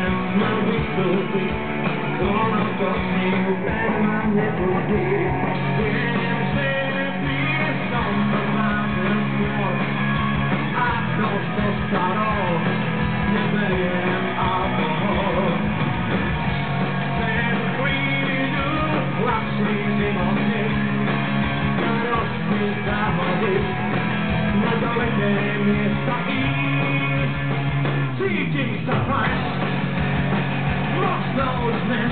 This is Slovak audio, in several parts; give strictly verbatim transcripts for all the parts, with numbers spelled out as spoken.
má vystúpiť, ono to s ním bez ma nepustí. Viem, že piesom to má ten svoj, ako so starou, neberiem alkohol. Ten chvíľu ľahší životník, starosti zahodiť, na daleké miesta ísť. Cítim sa fajn, možno už dnes,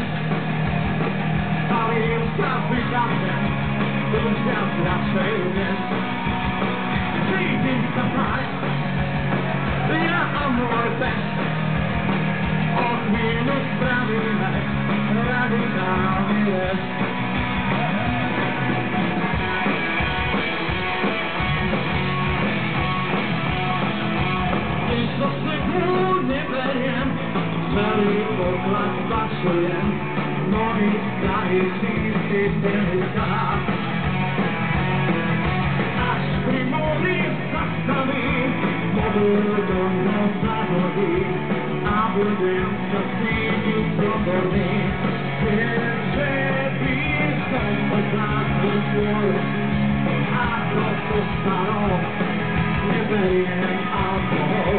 palím sa vychádzem, už viac radšej dnes. Cítim sa fajn, ja a môj pes, o chvíľu spravíme radikálny les. Isto snehu neberiem, celý poklad spašujem, moji starý čistý teniská. Až pri mori zastavím, mobil do mňa zahodí a budem sa cítiť slobodný. Viem, že by som poznal svoj, ako to staro, neberiem alkohol.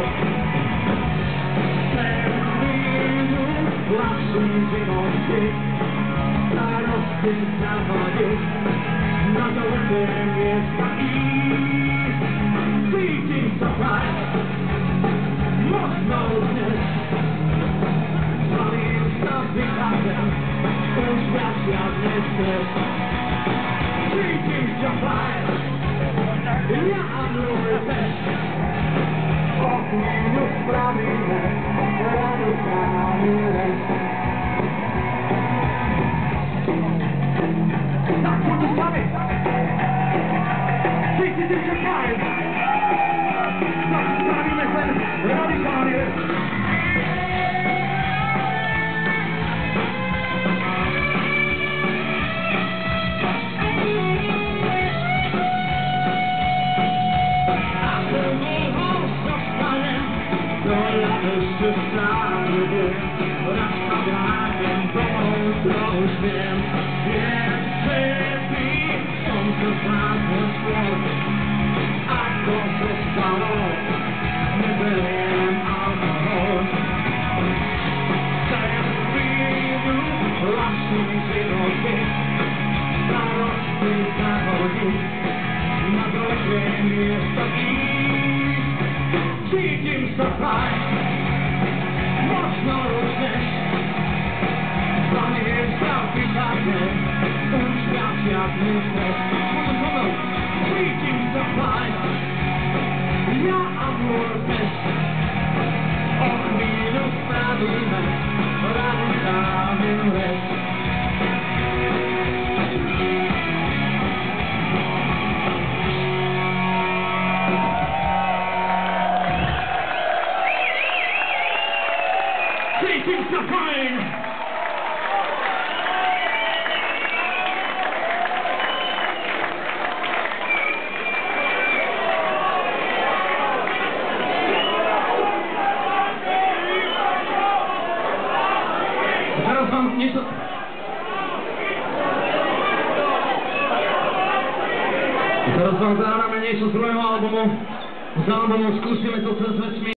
Ten chvíľu ľahší životí, starosti zahodiť, na daleké miesta ísť. Cítim sa fajn, možno už dnes, zvalím sa vychádzem, už viac žiadny stres. Cítim sa fajn, ja a môj pes, o chvíľu spravíme radikálny les. Tak poďte s nami! Cítite sa fajn! Tak spravíme ten radikálny les. Ešte stále viem, raz sa vrátim domov, to už viem. Viem, že by som to zvládol skôr, ako to stalo, neberiem alkohol. Ten chvíľu ľahší životy, starosti zahodiť, na daleké miesta ísť. Cítim sa fajn, možno už dnes, zvalím sa vychádzem, už viac žiadny stres. Poďme so mnou, cítim sa fajn, ja a môj pes, o chvíľu spravíme radikálny les. Cítim sa fajn! Teraz vám niečo... Teraz vám zahráme niečo z druhého albumu. Z albumu Skúsime to cez vesmír.